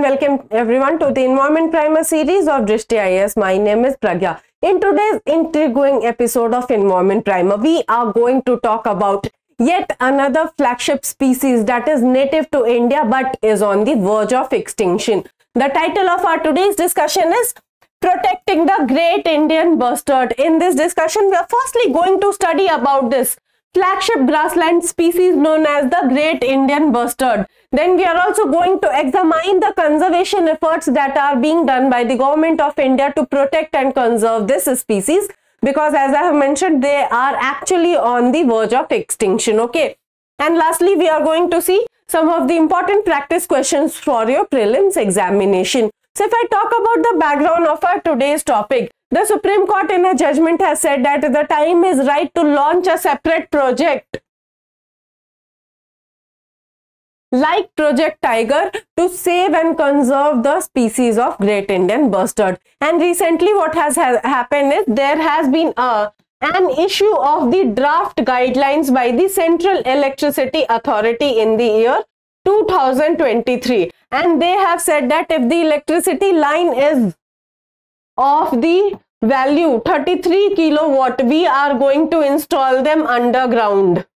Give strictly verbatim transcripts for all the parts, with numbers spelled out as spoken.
welcome everyone to the Environment Primer series of Drishti I A S. My name is Pragya. In today's intriguing episode of Environment Primer, we are going to talk about yet another flagship species that is native to India but is on the verge of extinction. The title of our today's discussion is Protecting the Great Indian Bustard. In this discussion, we are firstly going to study about this flagship grassland species known as the Great Indian Bustard. Then we are also going to examine the conservation efforts that are being done by the government of India to protect and conserve this species, because as I have mentioned, they are actually on the verge of extinction. Okay. And lastly, we are going to see some of the important practice questions for your prelims examination. So if I talk about the background of our today's topic, the Supreme Court in a judgment has said that the time is right to launch a separate project like Project Tiger to save and conserve the species of Great Indian Bustard. And recently what has ha happened is there has been a, an issue of the draft guidelines by the Central Electricity Authority in the year two thousand twenty-three, and they have said that if the electricity line is of the value thirty-three kilowatt, we are going to install them underground.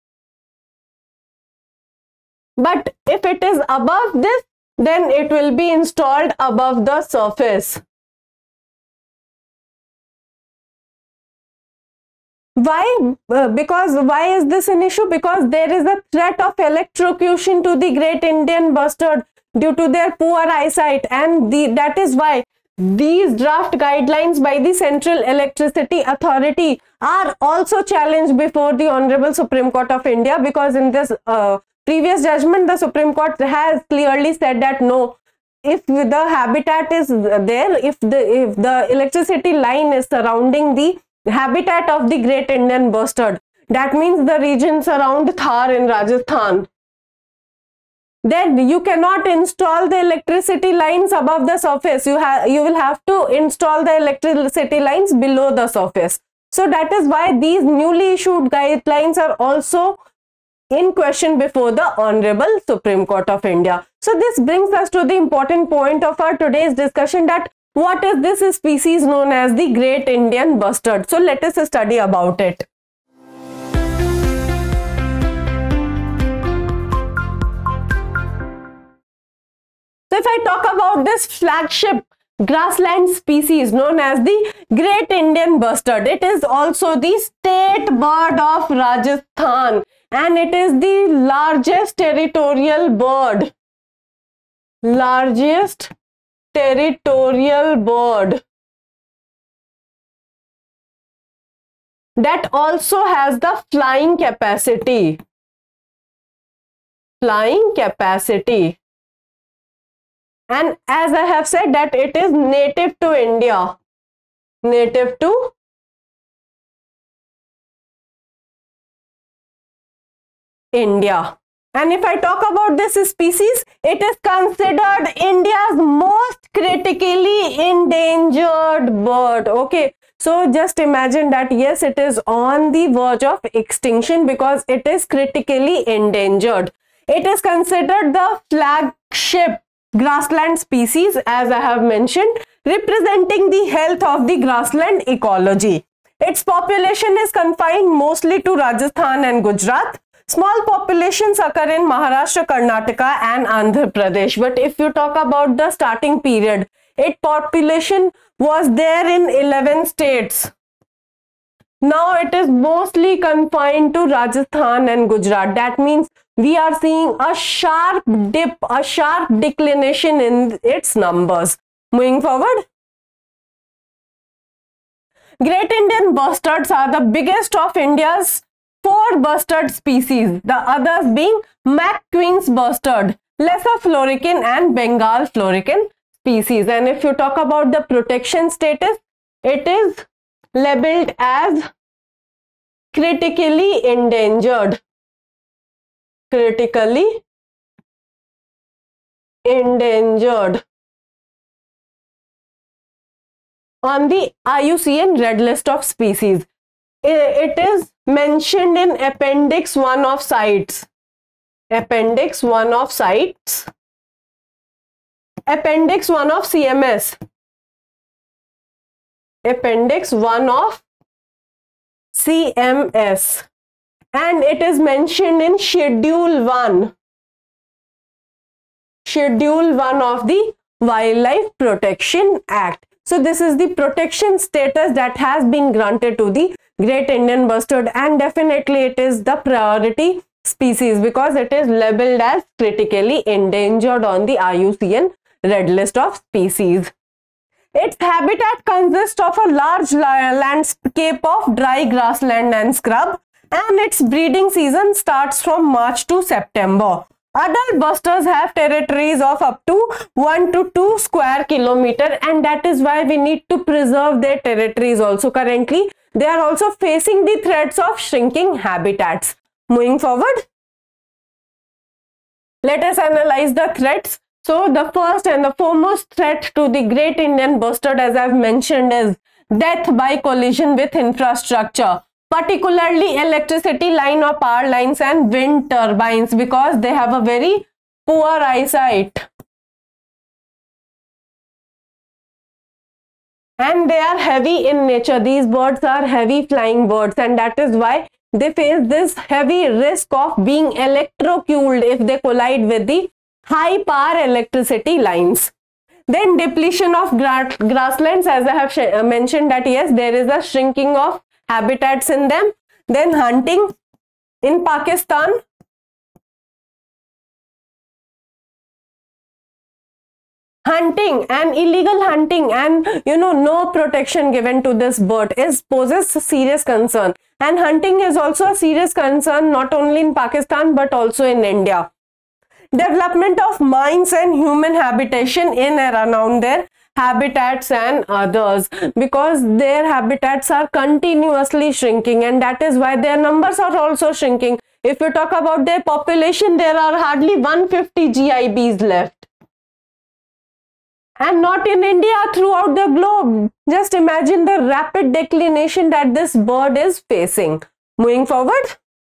But if it is above this, then it will be installed above the surface. Why? Uh, because why is this an issue? Because there is a threat of electrocution to the Great Indian Bustard due to their poor eyesight, and the, that is why these draft guidelines by the Central Electricity Authority are also challenged before the Honorable Supreme Court of India, because in this uh, previous judgment, the Supreme Court has clearly said that no, if the habitat is there, if the if the electricity line is surrounding the habitat of the Great Indian Bustard, that means the regions around Thar in Rajasthan, then you cannot install the electricity lines above the surface. You have you will have to install the electricity lines below the surface. So that is why these newly issued guidelines are also in question before the Honorable Supreme Court of India. So this brings us to the important point of our today's discussion, that what is this species known as the Great Indian Bustard. So let us study about it. So if I talk about this flagship grassland species known as the Great Indian Bustard, it is also the state bird of Rajasthan, and it is the largest territorial bird, largest territorial bird that also has the flying capacity, flying capacity. And as I have said that it is native to India, native to India. And if I talk about this species, it is considered India's most critically endangered bird. Okay, so just imagine that yes, it is on the verge of extinction because it is critically endangered. It is considered the flagship grassland species, as I have mentioned, representing the health of the grassland ecology. Its population is confined mostly to Rajasthan and Gujarat. Small populations occur in Maharashtra, Karnataka and Andhra Pradesh. But if you talk about the starting period, its population was there in eleven states. Now it is mostly confined to Rajasthan and Gujarat. That means we are seeing a sharp dip, a sharp declination in its numbers. Moving forward, Great Indian Bustards are the biggest of India's four bustard species, the others being McQueen's bustard, Lesser florican and Bengal florican species. And if you talk about the protection status, it is labeled as critically endangered. Critically endangered on the I U C N Red List of Species. It is mentioned in Appendix one of CITES. Appendix one of CITES. Appendix one of C M S. Appendix one of C M S. And it is mentioned in Schedule one. Schedule one of the Wildlife Protection Act. So this is the protection status that has been granted to the Great Indian Bustard, and definitely it is the priority species because it is labeled as critically endangered on the I U C N Red List of Species. Its habitat consists of a large landscape of dry grassland and scrub, and its breeding season starts from March to September. Adult busters have territories of up to one to two square kilometer, and that is why we need to preserve their territories also. Currently, they are also facing the threats of shrinking habitats. Moving forward, let us analyze the threats. So, the first and the foremost threat to the Great Indian Bustard, as I have mentioned, is death by collision with infrastructure, particularly electricity line or power lines and wind turbines, because they have a very poor eyesight. And they are heavy in nature. These birds are heavy flying birds, and that is why they face this heavy risk of being electrocuted if they collide with the high power electricity lines. Then depletion of gra grasslands, as I have mentioned that yes, there is a shrinking of habitats in them. Then hunting in Pakistan. Hunting and illegal hunting and you know no protection given to this bird is poses a serious concern, and hunting is also a serious concern not only in Pakistan but also in India. Development of mines and human habitation in and around their habitats and others, because their habitats are continuously shrinking, and that is why their numbers are also shrinking. If you talk about their population, there are hardly one hundred fifty G I Bs left, and not in India, throughout the globe. Just imagine the rapid declination that this bird is facing. Moving forward,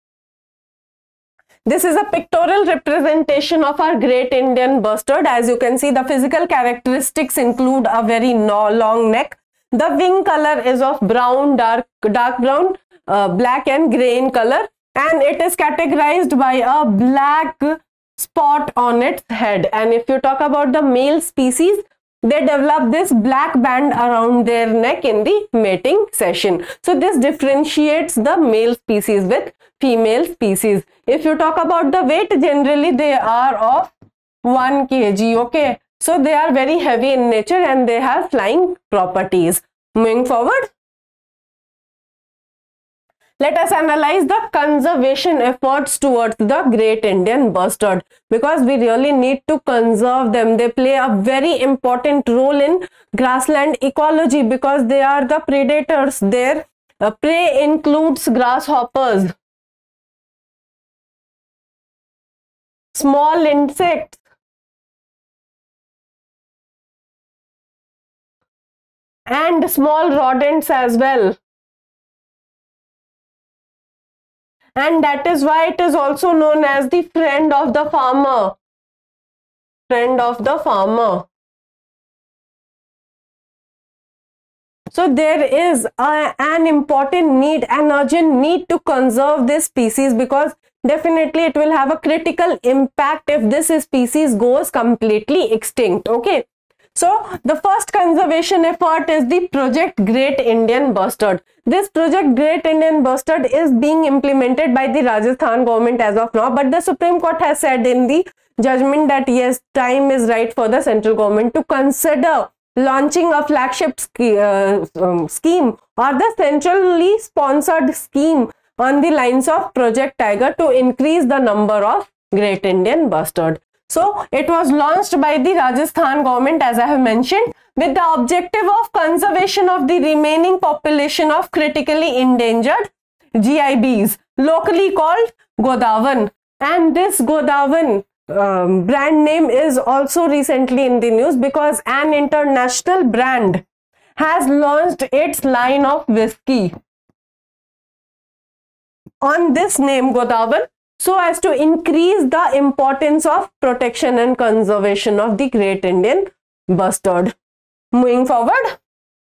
this is a pictorial representation of our Great Indian Bustard. As you can see, the physical characteristics include a very long neck. The wing color is of brown, dark, dark brown, uh, black and gray in color, and it is categorized by a black spot on its head. And if you talk about the male species, they develop this black band around their neck in the mating session. So this differentiates the male species with female species. If you talk about the weight, generally they are of one kilogram. Okay, so they are very heavy in nature and they have flying properties. Moving forward, let us analyze the conservation efforts towards the Great Indian Bustard, because we really need to conserve them. They play a very important role in grassland ecology because they are the predators. Their uh, prey includes grasshoppers, small insects, and small rodents as well. And that is why it is also known as the friend of the farmer. Friend of the farmer. So there is a, an important need, an urgent need to conserve this species, because definitely it will have a critical impact if this species goes completely extinct. Okay. So the first conservation effort is the Project Great Indian Bustard. This Project Great Indian Bustard is being implemented by the Rajasthan government as of now, but the Supreme Court has said in the judgment that yes, time is right for the central government to consider launching a flagship sch uh, um, scheme or the centrally sponsored scheme on the lines of Project Tiger to increase the number of Great Indian Bustard. So it was launched by the Rajasthan government, as I have mentioned, with the objective of conservation of the remaining population of critically endangered G I Bs, locally called Godawan. And this Godawan um, brand name is also recently in the news because an international brand has launched its line of whiskey on this name Godawan. so as to increase the importance of protection and conservation of the Great Indian Bustard. Moving forward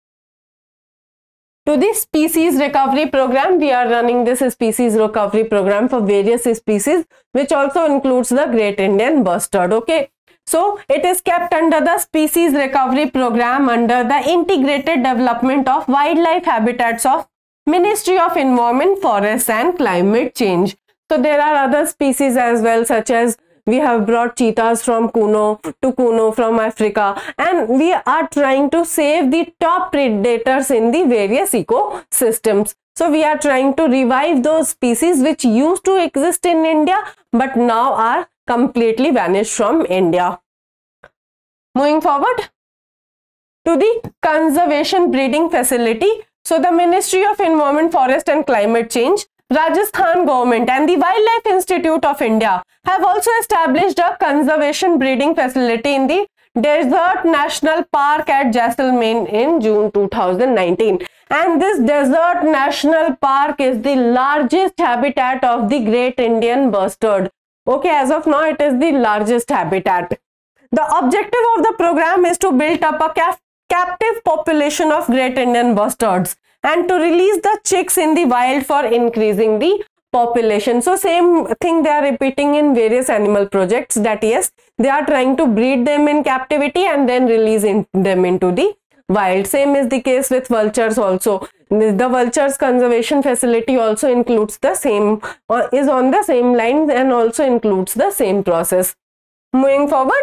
to the species recovery program, we are running this species recovery program for various species, which also includes the Great Indian Bustard. Okay, so it is kept under the species recovery program under the integrated development of wildlife habitats of Ministry of Environment, Forests and Climate Change. So there are other species as well, such as we have brought cheetahs from Kuno to Kuno from Africa, and we are trying to save the top predators in the various ecosystems. So we are trying to revive those species which used to exist in India but now are completely vanished from India. Moving forward to the conservation breeding facility. So the Ministry of Environment, Forest and Climate Change, Rajasthan government and the Wildlife Institute of India have also established a conservation breeding facility in the Desert National Park at Jaisalmer in June two thousand nineteen. And this Desert National Park is the largest habitat of the Great Indian Bustard. Okay, as of now it is the largest habitat. The objective of the program is to build up a cap captive population of Great Indian Bustards and to release the chicks in the wild for increasing the population. So same thing they are repeating in various animal projects, that yes, they are trying to breed them in captivity and then releasing them into the wild. Same is the case with vultures also. The vultures conservation facility also includes the same, or is on the same line and also includes the same process. Moving forward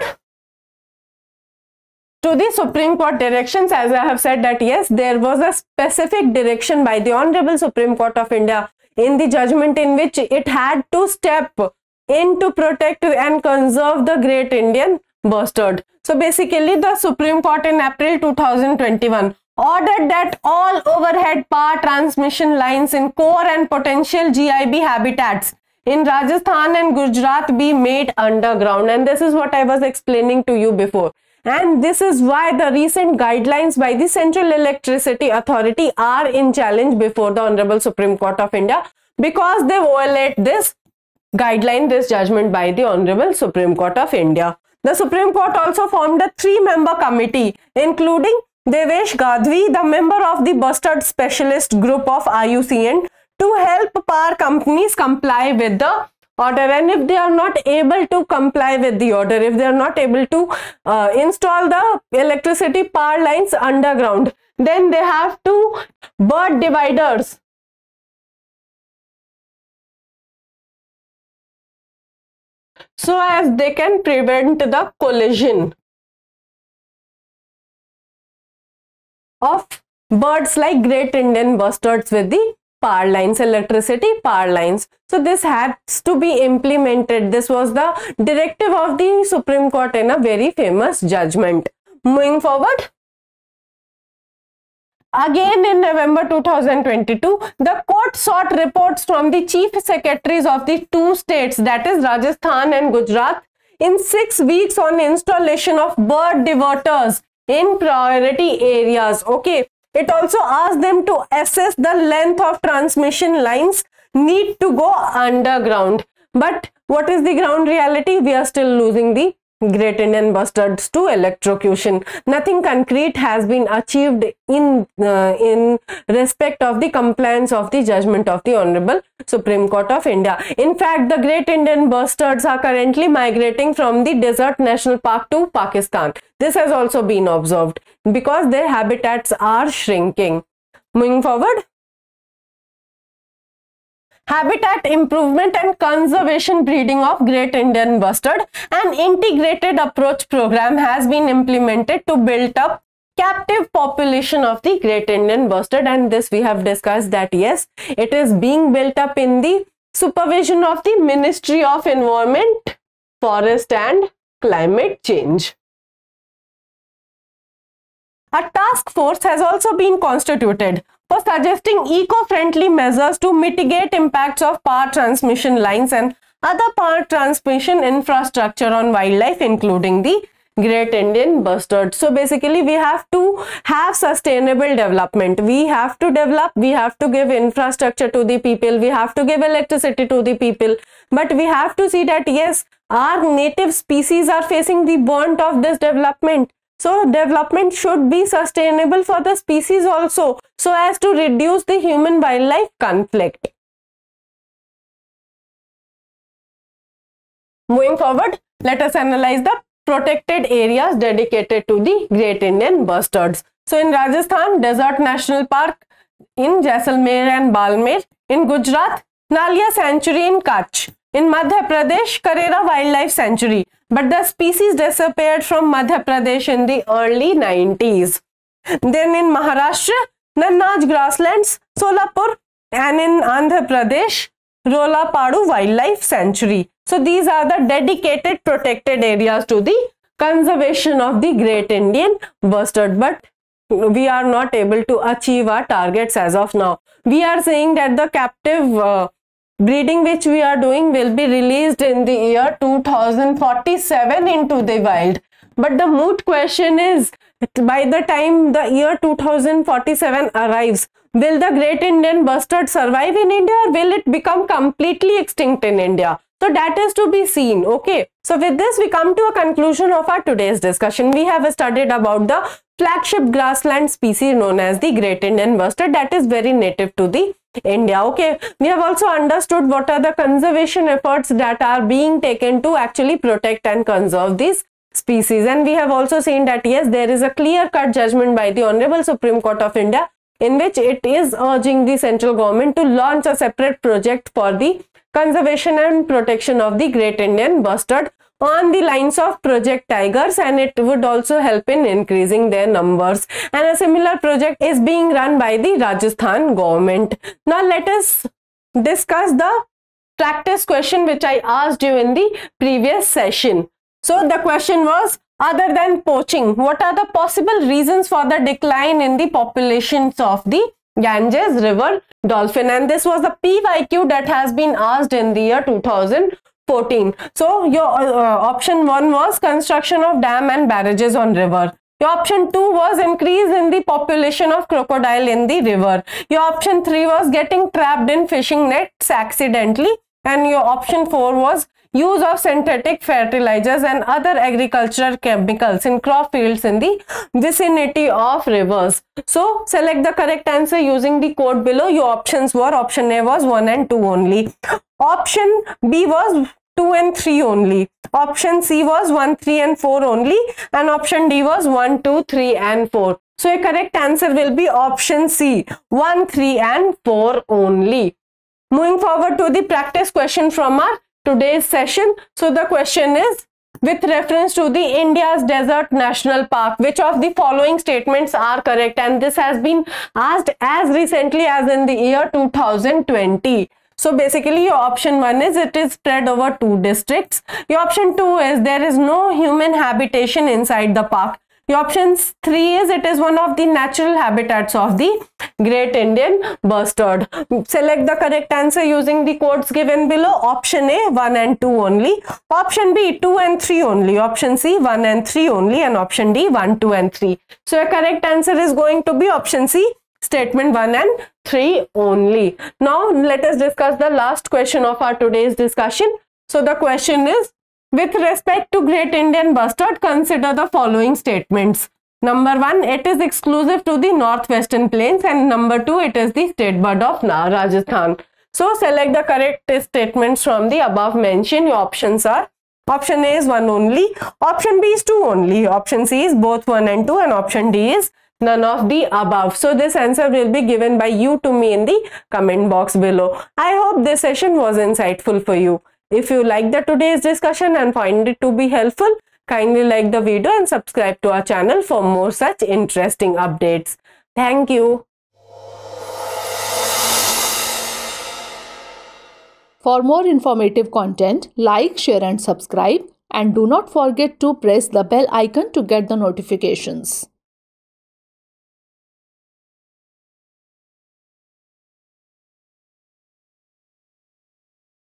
to the Supreme Court directions, as I have said that yes, there was a specific direction by the Honorable Supreme Court of India in the judgment in which it had to step in to protect and conserve the Great Indian Bustard. So basically the Supreme Court in April two thousand twenty-one ordered that all overhead power transmission lines in core and potential G I B habitats in Rajasthan and Gujarat be made underground, and this is what I was explaining to you before. And this is why the recent guidelines by the Central Electricity Authority are in challenge before the Honorable Supreme Court of India, because they violate this guideline, this judgment by the Honorable Supreme Court of India. The Supreme Court also formed a three-member committee, including Devesh Gadhvi, the member of the Bustard Specialist Group of I U C N, to help power companies comply with the order. And if they are not able to comply with the order, if they are not able to uh, install the electricity power lines underground, then they have to bird dividers. So as they can prevent the collision of birds like Great Indian Bustards with the power lines, electricity power lines. So this has to be implemented. This was the directive of the Supreme Court in a very famous judgment. Moving forward, again in November two thousand twenty-two, the court sought reports from the chief secretaries of the two states, that is Rajasthan and Gujarat, in six weeks on installation of bird diverters in priority areas. Okay. It also asked them to assess the length of transmission lines need to go underground. But what is the ground reality? We are still losing the Great Indian Bustards to electrocution. Nothing concrete has been achieved in, uh, in respect of the compliance of the judgment of the Honorable Supreme Court of India. In fact, the Great Indian Bustards are currently migrating from the Desert National Park to Pakistan. This has also been observed because their habitats are shrinking. Moving forward, habitat improvement and conservation breeding of Great Indian Bustard, an integrated approach program has been implemented to build up captive population of the Great Indian Bustard, and this we have discussed that yes, it is being built up in the supervision of the Ministry of Environment, Forest and Climate Change. A task force has also been constituted for suggesting eco-friendly measures to mitigate impacts of power transmission lines and other power transmission infrastructure on wildlife, including the Great Indian Bustard. So basically we have to have sustainable development. We have to develop, we have to give infrastructure to the people, we have to give electricity to the people, but we have to see that yes, our native species are facing the brunt of this development. So development should be sustainable for the species also, so as to reduce the human wildlife conflict. Moving forward, let us analyze the protected areas dedicated to the Great Indian Bustards. So in Rajasthan, Desert National Park, in Jaisalmer and Balmer, in Gujarat, Nalia Sanctuary in Kutch, in Madhya Pradesh, Karera Wildlife Sanctuary. But the species disappeared from Madhya Pradesh in the early nineties. Then in Maharashtra, Nannaj Grasslands, Solapur, and in Andhra Pradesh, Rolapadu Wildlife Sanctuary. So these are the dedicated protected areas to the conservation of the Great Indian Bustard. But we are not able to achieve our targets as of now. We are saying that the captive uh, breeding which we are doing will be released in the year two thousand forty-seven into the wild. But the moot question is, by the time the year two thousand forty-seven arrives, will the Great Indian Bustard survive in India, or will it become completely extinct in India? So that is to be seen. Okay, so with this we come to a conclusion of our today's discussion. We have studied about the flagship grassland species known as the Great Indian Bustard, that is very native to the India. Okay, we have also understood what are the conservation efforts that are being taken to actually protect and conserve these species, and we have also seen that yes, there is a clear-cut judgment by the Honorable Supreme Court of India in which it is urging the central government to launch a separate project for the conservation and protection of the Great Indian Bustard on the lines of Project Tigers, and it would also help in increasing their numbers. And a similar project is being run by the Rajasthan government. Now let us discuss the practice question which I asked you in the previous session. So the question was, other than poaching, what are the possible reasons for the decline in the populations of the Ganges River dolphin? And this was the P Y Q that has been asked in the year two thousand fourteen. So your uh, option one was construction of dam and barrages on river. Your option two was increase in the population of crocodile in the river. Your option three was getting trapped in fishing nets accidentally. And your option four was use of synthetic fertilizers and other agricultural chemicals in crop fields in the vicinity of rivers. So select the correct answer using the code below. Your options were, option A was one and two only. Option B was two and three only. Option C was one, three and four only. And option D was one, two, three and four. So a correct answer will be option C, one, three and four only. Moving forward to the practice question from our today's session. So the question is, with reference to the India's Desert National Park, which of the following statements are correct? And this has been asked as recently as in the year two thousand twenty. So basically your option one is it is spread over two districts. Your option two is there is no human habitation inside the park. Your option three is it is one of the natural habitats of the Great Indian Bustard. Select the correct answer using the codes given below. Option A, one and two only. Option B, two and three only. Option C, one and three only. And option D, one, two and three. So a correct answer is going to be option C, statement one and three only. Now let us discuss the last question of our today's discussion. So the question is, with respect to Great Indian Bustard, consider the following statements. Number one, it is exclusive to the northwestern plains, and number two, it is the state bird of Rajasthan. So select the correct statements from the above mentioned. Your options are, option A is one only, option B is two only, option C is both one and two, and option D is none of the above. So this answer will be given by you to me in the comment box below. I hope this session was insightful for you. If you like the today's discussion and find it to be helpful, kindly like the video and subscribe to our channel for more such interesting updates. Thank you. For more informative content, like, share and subscribe, and do not forget to press the bell icon to get the notifications.